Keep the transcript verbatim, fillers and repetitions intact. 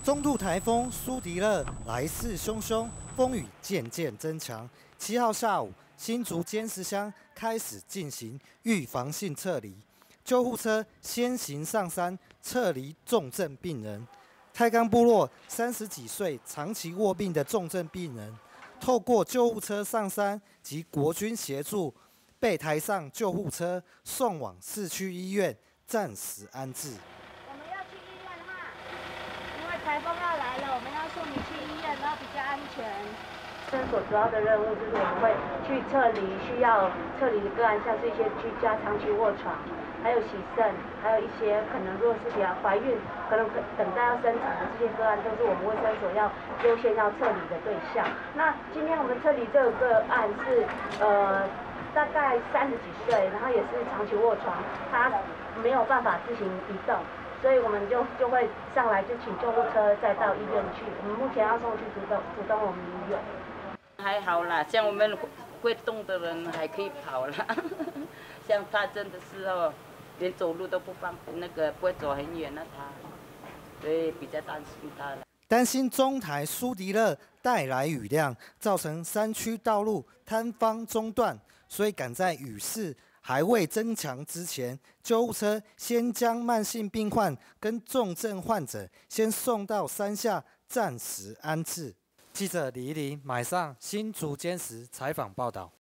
中度台风苏迪勒来势汹汹，风雨渐渐增强。七号下午，新竹尖石乡开始进行预防性撤离，救护车先行上山撤离重症病人。太钢部落三十几岁长期卧病的重症病人，透过救护车上山及国军协助，被抬上救护车送往市区医院暂时安置。 我们要去医院哈，因为台风要来了，我们要送你去医院，然后比较安全。诊所主要的任务就是我们会去撤离需要撤离的个案，像是一些居家长期卧床，还有洗肾，还有一些可能如果是比较怀孕，可能等待要生产的这些个案，都是我们卫生所要优先要撤离的对象。那今天我们撤离这个个案是呃大概三十几岁，然后也是长期卧床，他没有办法自行移动。所以我们就就会上来就请救护车再到医院去。我们目前要送去竹东竹东我们医院。 还好啦，像我们会动的人还可以跑啦。像他真的是哦，连走路都不方便，那个不会走很远那他，所以比较担心他了。 担心中台苏迪勒带来雨量，造成山区道路摊方中断，所以赶在雨势还未增强之前，救护车先将慢性病患跟重症患者先送到山下暂时安置。记者李依林买上新竹尖石采访报道。